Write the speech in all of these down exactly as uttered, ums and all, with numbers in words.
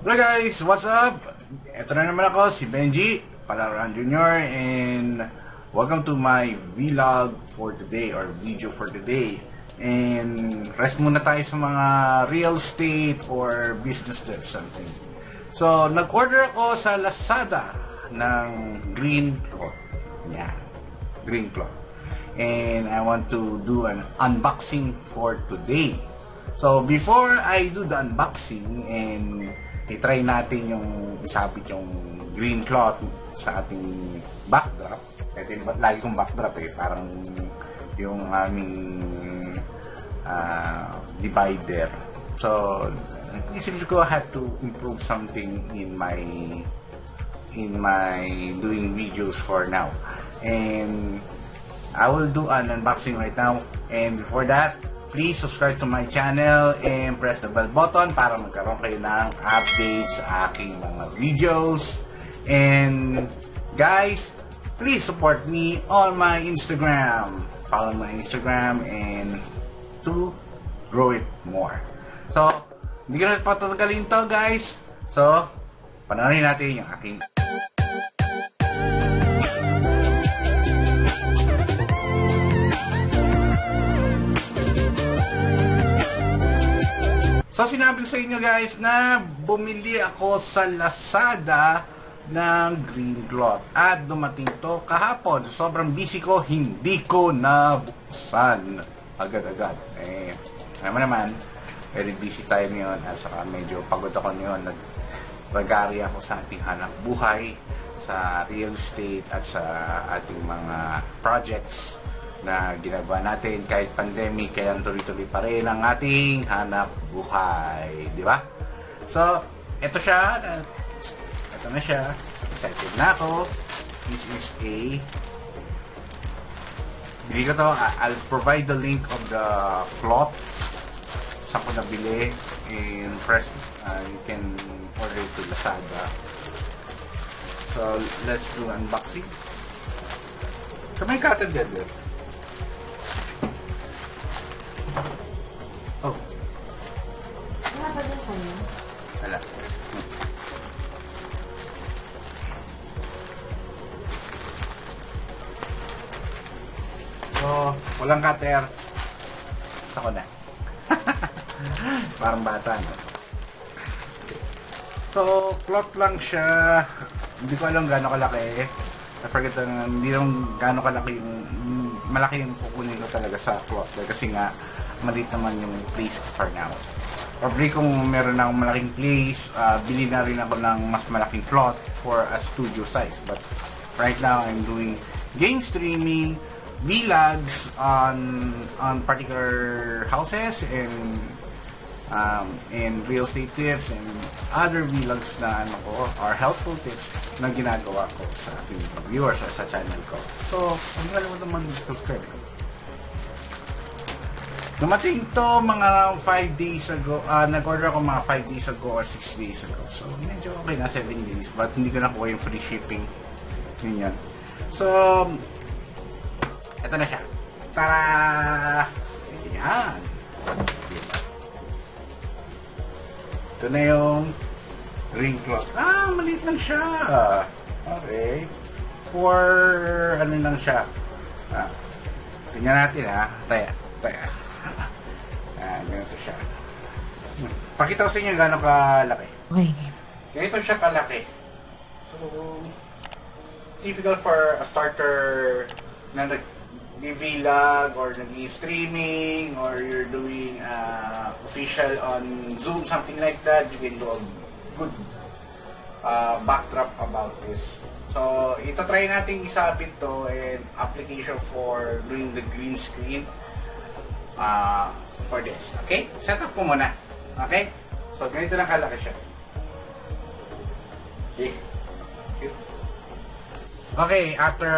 Hello guys, what's up? Ito na naman ako, si Benji Palaran Junior and welcome to my vlog for today or video for today. And rest muna tayo sa mga real estate or business tips something. So, nag-order ako sa Lazada ng green cloth. Yeah, green cloth. And I want to do an unboxing for today. So, before I do the unboxing and i-try natin yung isabit yung green cloth sa ating backdrop. Ito yung lagi kong backdrop eh. Parang yung aming uh, divider. So, isip ko I have to improve something in my in my doing videos for now. And I will do an unboxing right now. And before that, please subscribe to my channel and press the bell button para magkaroon kayo ng updates sa aking mga videos. And guys, please support me on my Instagram. Follow my Instagram and to grow it more. So, hindi ko na patatagalin to guys. So, panoorin natin yung aking So, sinabi ko sa inyo guys na bumili ako sa Lazada ng green cloth. At dumating to kahapon. Sobrang busy ko, hindi ko nabuksan agad-agad. Eh, naman naman, very busy tayo ngayon. At saka medyo pagod ako ngayon. Nag-bagari ako sa ating hanap buhay, sa real estate at sa ating mga projects na ginagawa natin kahit pandemic, kaya tuloy-tuloy pa rin ang ating hanap buhay, di ba? So, ito siya, ito na siya, excited na ako. This is a, bili ko to, I'll provide the link of the cloth, saan ko nabili, and press, uh, you can order it to Lazada. So, let's do unboxing. So, may cotton gather. Oh. Wala ba dyan sa'yo? Wala. So, walang cutter. Gusto ko na. Parang bata, no? So, cloth lang siya. Hindi ko alam gaano kalaki. I forget na, hindi lang gaano kalaki yung, malaki yung kukunin ko talaga sa cloth. Kasi nga, maliit naman yung place for now. Probably kung meron na akong malaking place, uh, bili na rin ako ng mas malaking cloth for a studio size. But right now, I'm doing game streaming, vlogs on on particular houses and um, and real estate tips and other vlogs na ano ko, or helpful tips na ginagawa ko sa aking viewers or sa channel ko. So, huwag mo naman subscribe. Dumating to mga five days ago, uh, nag-order ako mga five days ago or six days ago. So, medyo okay na, seven days. But hindi ko nakuha yung free shipping. Yun yan. So, eto na siya. Tara! Yan! Ito na yung green cloth. Ah, maliit lang siya. Okay. For, ano lang siya. Ah, tingnan natin ha. Taya, taya. Ah, ganito siya. Pakita ko sa inyo gano'ng kalaki. Okay. Ganito siya kalaki. So, typical for a starter na nag-vlog or nag-streaming or you're doing uh, official on Zoom, something like that. You can do a good uh, backdrop about this. So, ito try natin isabit to and application for doing the green screen. Uh, for this. Okay? Set up ko muna. Okay? So, ganito lang kalaki siya. Okay. Okay, after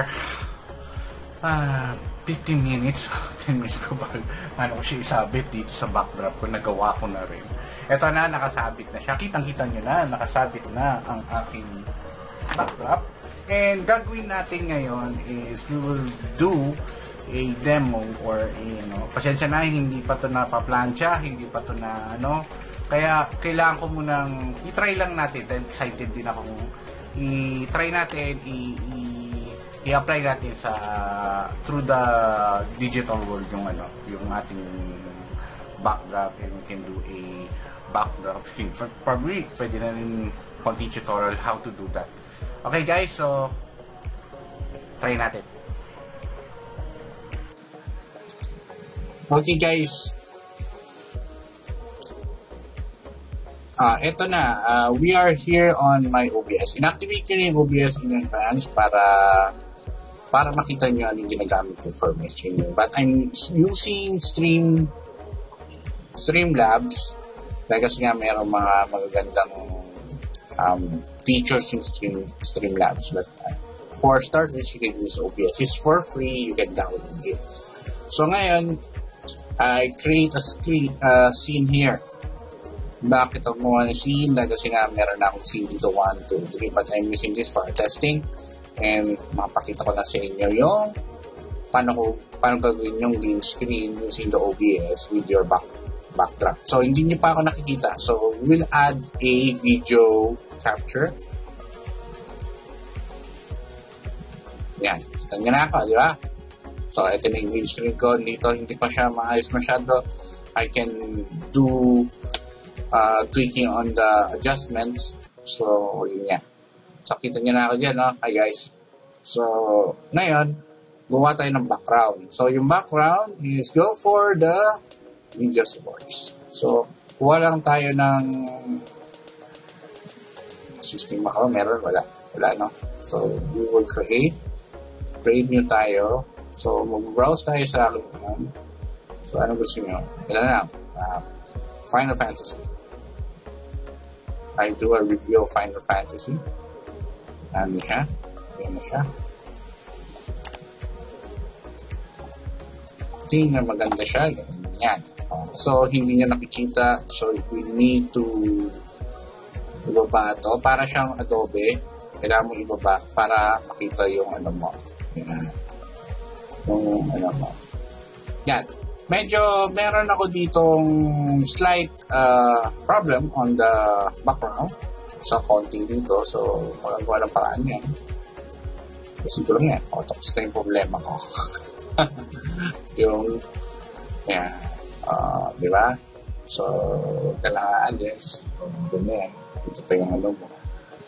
uh, fifteen minutes, ten minutes ko ba, paano ko siya isabit dito sa backdrop ko, nagawa ko na rin. Ito na, nakasabit na siya. Kitang-kita nyo na, nakasabit na ang aking backdrop. And gagawin natin ngayon is we will do a demo or a, ano, pasensya na, hindi pa to napaplansya, hindi pa to na ano, Kaya kailangan ko munang i-try lang natin dahil excited din ako. I-try natin, i- i- i-apply natin sa through the digital world yung ano, yung ating backdrop, and we can do a backdrop screen. Probably pwede na rin konti tutorial how to do that. Okay guys, so try natin. Okay guys, ah, eto na, uh, we are here on my O B S. Inactivate ko yung O B S in advance para para makita nyo anong ginagamit ko for my streaming. But I'm using Stream Streamlabs dahil kasi nga mayroong mga magagandang um, features in Stream Streamlabs. But uh, for starters, you can use O B S. It's for free, you can download it. So ngayon, I create a screen, uh, scene here. Bakit ako gumawa ng scene? Dahil kasi nga meron na akong scene dito one, two, three, but I'm using this for testing. And mapakita ko na sa inyo yung paano, ko, paano gagawin yung green screen using the O B S with your back, backdrop. So, hindi nyo pa ako nakikita. So, we'll add a video capture. Yan. Kita nyo na ako, di ba? So, ito na yung green screen ko. Dito, hindi pa siya maayos masyado. I can do Uh, tweaking on the adjustments. So, yun nga. So, kita nyo na ako dyan, no? Hi, guys. So, ngayon, gumawa tayo ng background. So, yung background is go for the video source. So, kuha lang tayo ng system ako. Meron? Wala. Wala, no? So, we will create. Create new tayo. So, mag-browse tayo sa akin. So, ano gusto nyo? Ilan na? Uh, Final Fantasy. I do a review of Final Fantasy. Ano siya? Ano siya? Tingnan maganda siya. Yan. So, hindi niya nakikita. So, we need to ibaba ito. Para siyang Adobe. Kailangan mo ibaba para makita yung ano mo. Yan. Yung ano mo. Yan. Medyo meron ako ditong slight uh, problem on the background sa konti dito. So, magagawa ng paraan yan. Kasi siguro yan. O, tapos na yung problema ko. yung, yan. Uh, di ba? So, kailangan alis. Ito na yan. Ito pa yung ano mo.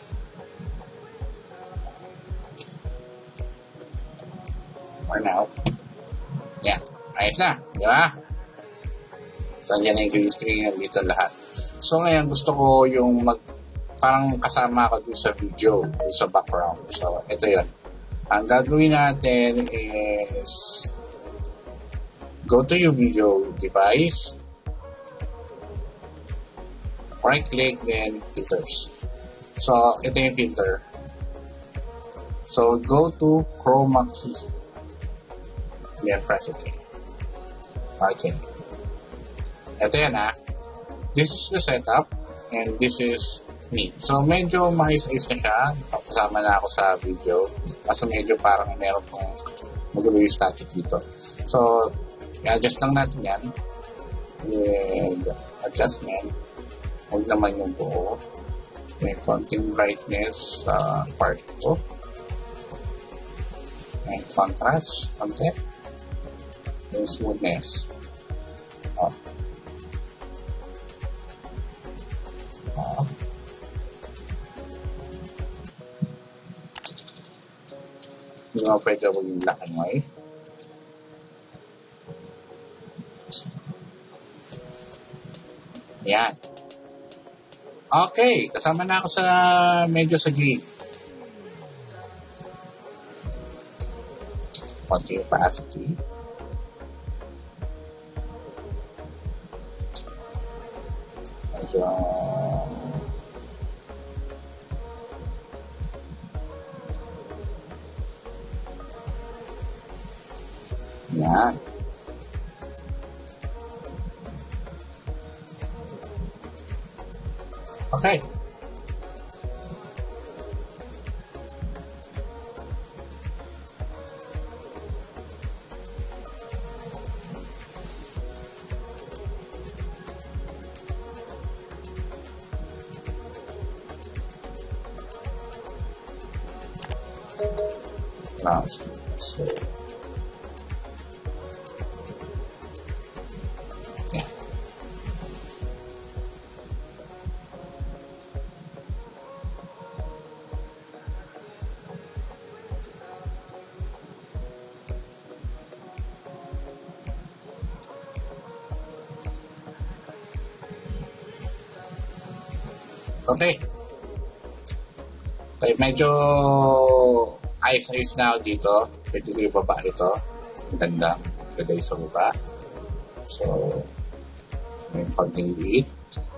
For now. Yan. Ayos na, di ba? So, andyan na yung green screen dito lahat. So, ngayon, gusto ko yung mag, parang kasama ako doon sa video, doon sa background. So, ito yun. Ang gagawin natin is go to your video device, right-click, then filters. So, ito yung filter. So, go to chroma key. Then, press OK. Okay. Ito yan ha. This is the setup and this is me. So medyo maayos-ayos na siya. Kasama na ako sa video. Kaso medyo parang meron pong magulo yung static dito. So i-adjust lang natin yan. With adjustment. Huwag naman yung buo. May konting brightness sa uh, part ito. May contrast. Konti. Yung smoothness. Oh. Oh. Hindi mo pwede ako yung black and white. Yan. Okay. Kasama na ako sa medyo sa green. Konti opacity. Medyo yan. Okay. Ah, so, yeah. Okay. Okay, medyo ayos-ayos na ako dito. Pwede ko yung baba ito. Ang ganda. Ganda yung sa baba. So, yung pag-delete.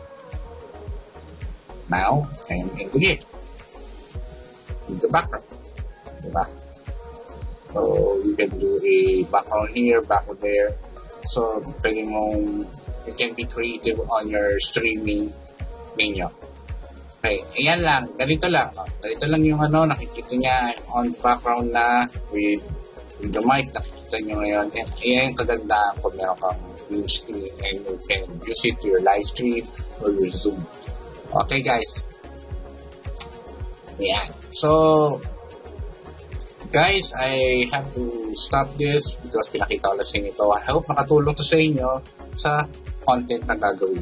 Now, I'm in the gate. In the background. Diba? So, you can do a background here, background there. So, pwede mong, you can be creative on your streaming menu. Okay, ayan lang. Ganito lang. Oh. Ganito lang yung ano, nakikita niya on the background na with, with the mic, nakikita niyo ngayon. Ayan yung kagandaan pag meron kang view screen and you can use it to your live stream or your Zoom. Okay, guys. Ayan. So, guys, I have to stop this because pinakita ko lang sa inyo ito. I hope nakatulong to sa inyo sa content na gagawin.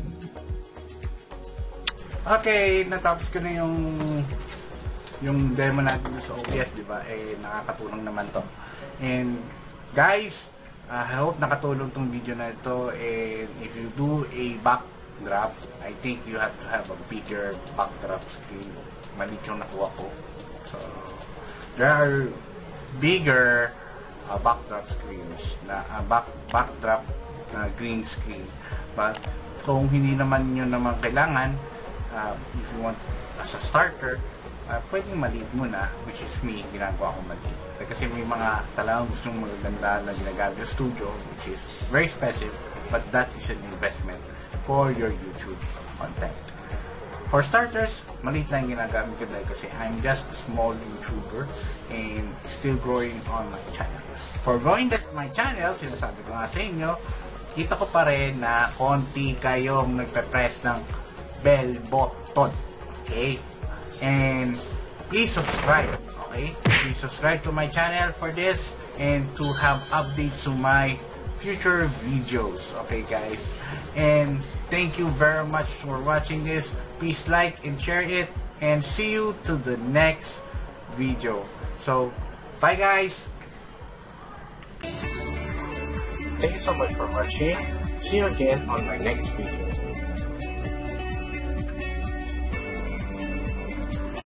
Okay, natapos ko na yung yung demo natin sa O B S, di ba? Eh, nakakatulong naman to. And guys, uh, I hope nakatulong tong video na ito. And if you do a backdrop, I think you have to have a bigger backdrop screen. Malit yung nakuha ko. So, there are bigger uh, backdrop screens na uh, back backdrop na green screen. But kung hindi naman yun naman kailangan, Uh, if you want as a starter, uh, pwedeng maliit muna, which is me, ginagawa ko maliit. Kasi may mga talagang gustong magaganda na ginagamit yung studio, which is very expensive, but that is an investment for your YouTube content. For starters, maliit lang ginagamit ko dahil kasi I'm just a small YouTuber and still growing on my channel. For growing that my channel, sinasabi ko nga sa inyo, kita ko pa rin na konti kayong nagpe-press ng bell button, okay? And please subscribe, okay? Please subscribe to my channel for this and to have updates to my future videos, okay guys? And thank you very much for watching this. Please like and share it and see you to the next video. So, bye guys! Thank you so much for watching. See you again on my next video.